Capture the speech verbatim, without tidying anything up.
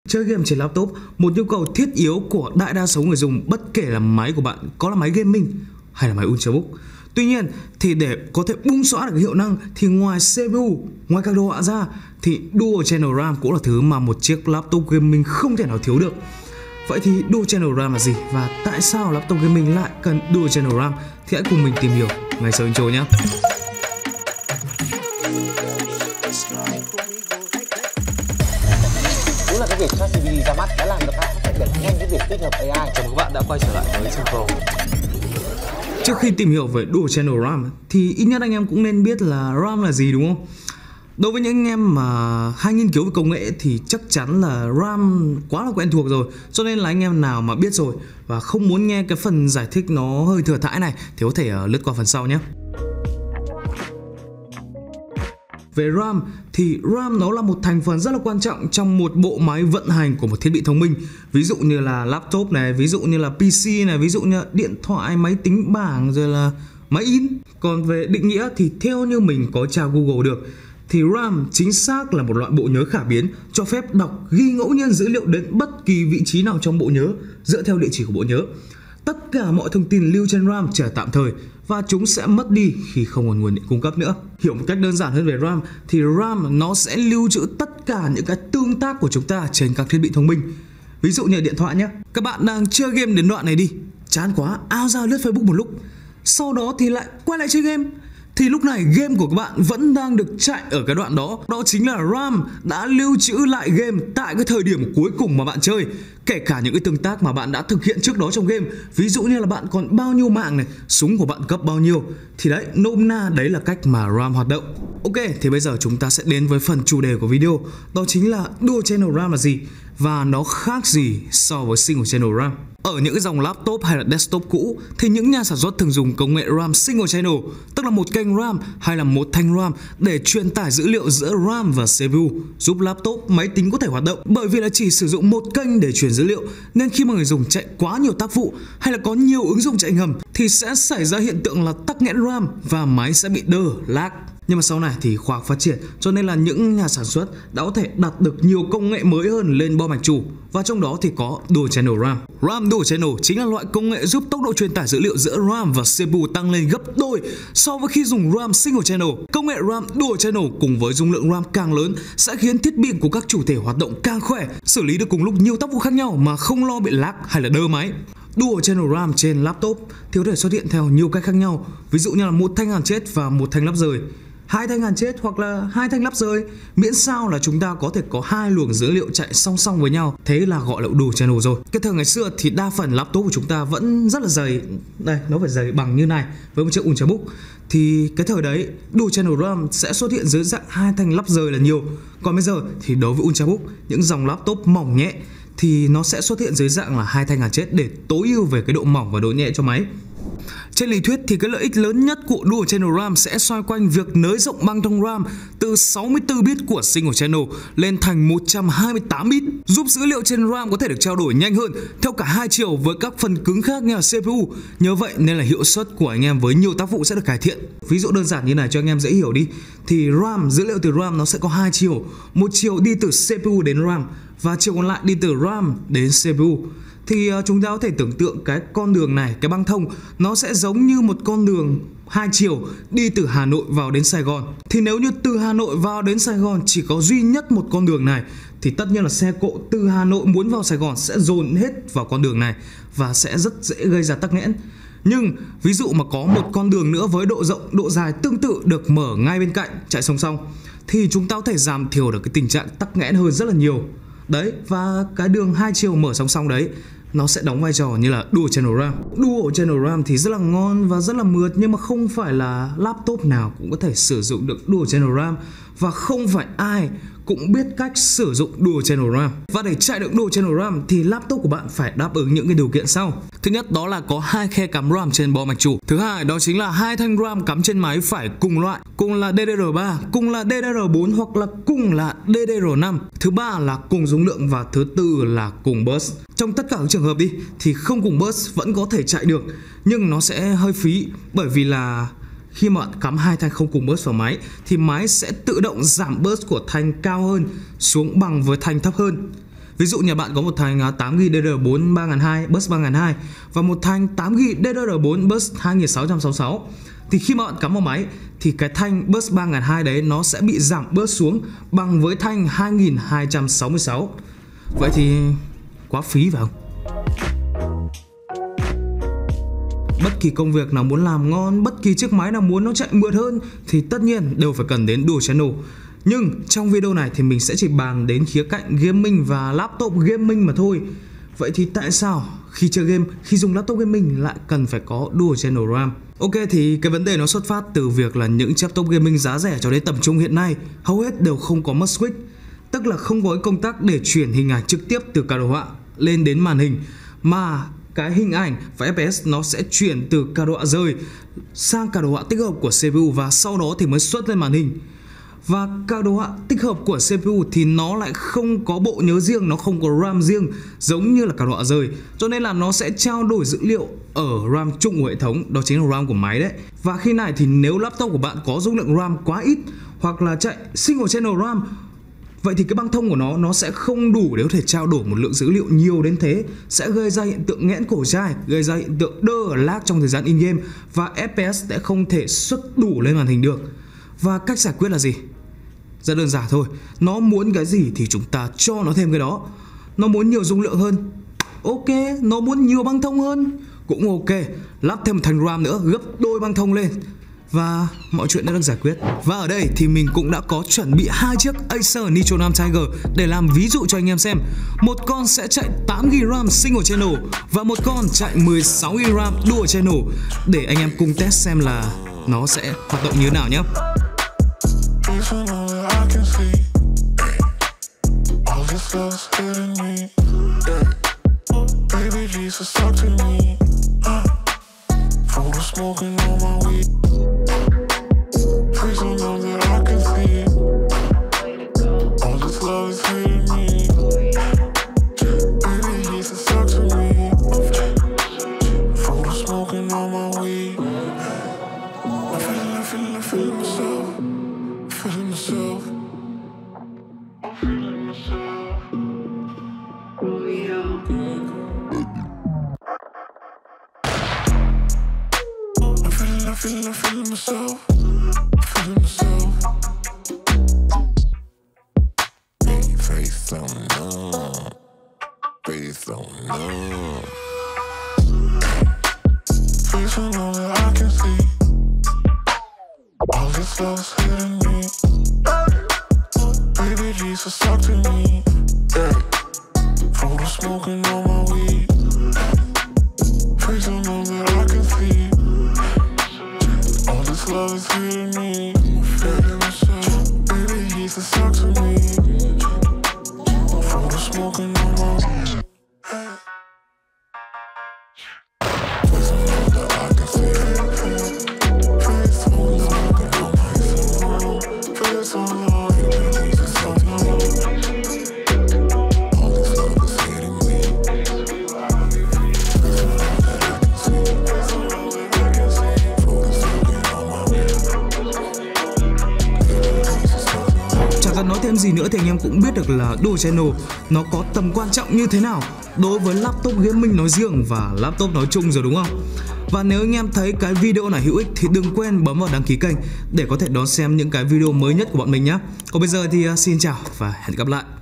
Chơi game trên laptop, một nhu cầu thiết yếu của đại đa số người dùng, bất kể là máy của bạn có là máy gaming hay là máy Ultrabook. Tuy nhiên thì để có thể bung xõa được cái hiệu năng thì ngoài xê pê u, ngoài các đồ họa ra thì Dual Channel RAM cũng là thứ mà một chiếc laptop gaming không thể nào thiếu được. Vậy thì Dual Channel RAM là gì và tại sao laptop gaming lại cần Dual Channel RAM thì hãy cùng mình tìm hiểu ngay sau intro nhé. Đúng là cái việc ChatGPT ra mắt đã làm cho các bạn đẩy nhanh cái việc tích hợp a i. Chào mừng các bạn đã quay trở lại với Sinh Pro. Trước khi tìm hiểu về Dual Channel RAM thì ít nhất anh em cũng nên biết là RAM là gì, đúng không? Đối với những anh em mà hay nghiên cứu về công nghệ thì chắc chắn là RAM quá là quen thuộc rồi. Cho nên là anh em nào mà biết rồi và không muốn nghe cái phần giải thích nó hơi thừa thãi này thì có thể uh, lướt qua phần sau nhé. Về RAM thì RAM nó là một thành phần rất là quan trọng trong một bộ máy vận hành của một thiết bị thông minh. Ví dụ như là laptop này, ví dụ như là pê xê này, ví dụ như là điện thoại, máy tính bảng, rồi là máy in. Còn về định nghĩa thì theo như mình có tra Google được thì RAM chính xác là một loại bộ nhớ khả biến cho phép đọc, ghi ngẫu nhiên dữ liệu đến bất kỳ vị trí nào trong bộ nhớ dựa theo địa chỉ của bộ nhớ. Tất cả mọi thông tin lưu trên RAM chỉ là tạm thời và chúng sẽ mất đi khi không còn nguồn điện cung cấp nữa. Hiểu một cách đơn giản hơn về RAM thì RAM nó sẽ lưu trữ tất cả những cái tương tác của chúng ta trên các thiết bị thông minh. Ví dụ như điện thoại nhé. Các bạn đang chơi game đến đoạn này đi, chán quá, ao ra lướt Facebook một lúc, sau đó thì lại quay lại chơi game. Thì lúc này game của các bạn vẫn đang được chạy ở cái đoạn đó. Đó chính là RAM đã lưu trữ lại game tại cái thời điểm cuối cùng mà bạn chơi. Kể cả những cái tương tác mà bạn đã thực hiện trước đó trong game. Ví dụ như là bạn còn bao nhiêu mạng này, súng của bạn cấp bao nhiêu. Thì đấy, nôm na đấy là cách mà RAM hoạt động. Ok, thì bây giờ chúng ta sẽ đến với phần chủ đề của video. Đó chính là Dual Channel RAM là gì và nó khác gì so với Single Channel RAM. Ở những cái dòng laptop hay là desktop cũ thì những nhà sản xuất thường dùng công nghệ RAM Single Channel, tức là một kênh RAM hay là một thanh RAM để truyền tải dữ liệu giữa RAM và xê pê u, giúp laptop, máy tính có thể hoạt động. Bởi vì là chỉ sử dụng một kênh để truyền dữ liệu nên khi mà người dùng chạy quá nhiều tác vụ hay là có nhiều ứng dụng chạy ngầm thì sẽ xảy ra hiện tượng là tắc nghẽn RAM và máy sẽ bị đơ, lag. Nhưng mà sau này thì khoa học phát triển cho nên là những nhà sản xuất đã có thể đặt được nhiều công nghệ mới hơn lên bo mạch chủ. Và trong đó thì có Dual Channel RAM. RAM Dual Channel chính là loại công nghệ giúp tốc độ truyền tải dữ liệu giữa RAM và xê pê u tăng lên gấp đôi so với khi dùng RAM Single Channel. Công nghệ RAM Dual Channel cùng với dung lượng RAM càng lớn sẽ khiến thiết bị của các chủ thể hoạt động càng khỏe, xử lý được cùng lúc nhiều tác vụ khác nhau mà không lo bị lag hay là đơ máy. Dual Channel RAM trên laptop thì có thể xuất hiện theo nhiều cách khác nhau. Ví dụ như là một thanh hàn chết và một thanh lắp rời, hai thanh hàn chết hoặc là hai thanh lắp rời, miễn sao là chúng ta có thể có hai luồng dữ liệu chạy song song với nhau, thế là gọi là Dual Channel rồi. Cái thời ngày xưa thì đa phần laptop của chúng ta vẫn rất là dày, đây nó phải dày bằng như này với một chiếc Ultrabook. Thì cái thời đấy Dual Channel RAM sẽ xuất hiện dưới dạng hai thanh lắp rời là nhiều. Còn bây giờ thì đối với Ultrabook, những dòng laptop mỏng nhẹ thì nó sẽ xuất hiện dưới dạng là hai thanh hàn chết để tối ưu về cái độ mỏng và độ nhẹ cho máy. Trên lý thuyết thì cái lợi ích lớn nhất của Dual Channel RAM sẽ xoay quanh việc nới rộng băng thông RAM từ sáu mươi tư bit của Single Channel lên thành một trăm hai mươi tám bit, giúp dữ liệu trên RAM có thể được trao đổi nhanh hơn theo cả hai chiều với các phần cứng khác như là xê pê u. Nhờ vậy nên là hiệu suất của anh em với nhiều tác vụ sẽ được cải thiện. Ví dụ đơn giản như này cho anh em dễ hiểu đi, thì RAM, dữ liệu từ RAM nó sẽ có hai chiều, một chiều đi từ xê pê u đến RAM và chiều còn lại đi từ RAM đến xê pê u. Thì uh, chúng ta có thể tưởng tượng cái con đường này, cái băng thông nó sẽ giống như một con đường hai chiều đi từ Hà Nội vào đến Sài Gòn. Thì nếu như từ Hà Nội vào đến Sài Gòn chỉ có duy nhất một con đường này thì tất nhiên là xe cộ từ Hà Nội muốn vào Sài Gòn sẽ dồn hết vào con đường này và sẽ rất dễ gây ra tắc nghẽn. Nhưng ví dụ mà có một con đường nữa với độ rộng, độ dài tương tự được mở ngay bên cạnh chạy song song thì chúng ta có thể giảm thiểu được cái tình trạng tắc nghẽn hơn rất là nhiều. Đấy, và cái đường hai chiều mở song song đấy nó sẽ đóng vai trò như là Dual Channel RAM. Dual Channel RAM thì rất là ngon và rất là mượt, nhưng mà không phải là laptop nào cũng có thể sử dụng được Dual Channel RAM và không phải ai cũng biết cách sử dụng Dual Channel RAM. Và để chạy được Dual Channel RAM thì laptop của bạn phải đáp ứng những cái điều kiện sau. Thứ nhất đó là có hai khe cắm RAM trên bo mạch chủ. Thứ hai đó chính là hai thanh RAM cắm trên máy phải cùng loại, cùng là đê đê rờ ba, cùng là đê đê rờ bốn hoặc là cùng là đê đê rờ năm. Thứ ba là cùng dung lượng và thứ tư là cùng bus. Trong tất cả các trường hợp đi thì không cùng bus vẫn có thể chạy được, nhưng nó sẽ hơi phí bởi vì là khi mà bạn cắm hai thanh không cùng bus vào máy thì máy sẽ tự động giảm bus của thanh cao hơn xuống bằng với thanh thấp hơn. Ví dụ như bạn có một thanh tám gi-ga-bai đê đê rờ bốn ba nghìn hai trăm, bus ba nghìn hai trăm và một thanh tám gi-ga-bai đê đê rờ bốn bus hai nghìn sáu trăm sáu mươi sáu, thì khi mà bạn cắm vào máy thì cái thanh bus ba nghìn hai trăm đấy nó sẽ bị giảm bớt xuống bằng với thanh hai nghìn hai trăm sáu mươi sáu. Vậy thì quá phí phải không? Bất kỳ công việc nào muốn làm ngon, bất kỳ chiếc máy nào muốn nó chạy mượt hơn thì tất nhiên đều phải cần đến dual channel. Nhưng trong video này thì mình sẽ chỉ bàn đến khía cạnh gaming và laptop gaming mà thôi. Vậy thì tại sao khi chơi game, khi dùng laptop gaming lại cần phải có dual channel RAM? Ok, thì cái vấn đề nó xuất phát từ việc là những laptop gaming giá rẻ cho đến tầm trung hiện nay hầu hết đều không có must switch, tức là không có cái công tắc để chuyển hình ảnh trực tiếp từ card đồ họa lên đến màn hình, mà cái hình ảnh và ép pê ét nó sẽ chuyển từ card đồ họa rời sang card đồ họa tích hợp của xê pê u và sau đó thì mới xuất lên màn hình. Và card đồ họa tích hợp của xê pê u thì nó lại không có bộ nhớ riêng, nó không có RAM riêng giống như là card đồ họa rời, cho nên là nó sẽ trao đổi dữ liệu ở RAM chung của hệ thống, đó chính là RAM của máy đấy. Và khi này thì nếu laptop của bạn có dung lượng RAM quá ít hoặc là chạy single channel RAM, vậy thì cái băng thông của nó nó sẽ không đủ để có thể trao đổi một lượng dữ liệu nhiều đến thế, sẽ gây ra hiện tượng nghẽn cổ chai, gây ra hiện tượng đơ lag trong thời gian in game và ép pê ét sẽ không thể xuất đủ lên màn hình được. Và cách giải quyết là gì? Rất đơn giản thôi, nó muốn cái gì thì chúng ta cho nó thêm cái đó. Nó muốn nhiều dung lượng hơn, ok. Nó muốn nhiều băng thông hơn, cũng ok. Lắp thêm một thành RAM nữa, gấp đôi băng thông lên, và mọi chuyện đã được giải quyết. Và ở đây thì mình cũng đã có chuẩn bị hai chiếc Acer Nitro năm Tiger để làm ví dụ cho anh em xem. Một con sẽ chạy tám gi-ga-bai RAM single channel và một con chạy mười sáu gi-ga-bai RAM dual channel, để anh em cùng test xem là nó sẽ hoạt động như thế nào nhé. Feeling, feeling myself, feeling myself. Face on numb, face on numb. Face on numb that I can see. All this love's hitting me. Baby Jesus, talk to me. Photo smoking on my weed. Face on numb that I can see. Love is hitting me, feeling myself. Baby, he's a talk to me. Photo smoking on my weed. Face on love that I can see. Face on love that I can see. Face on love that he's a talk to me. All this love is hitting me. Face on love that I can see. Face on love that I can see. Photo smoking on my weed. Chẳng cần nói thêm gì nữa thì anh em cũng biết được là dual channel nó có tầm quan trọng như thế nào đối với laptop gaming nói riêng và laptop nói chung rồi, đúng không? Và nếu anh em thấy cái video này hữu ích thì đừng quên bấm vào đăng ký kênh để có thể đón xem những cái video mới nhất của bọn mình nhé. Còn bây giờ thì xin chào và hẹn gặp lại.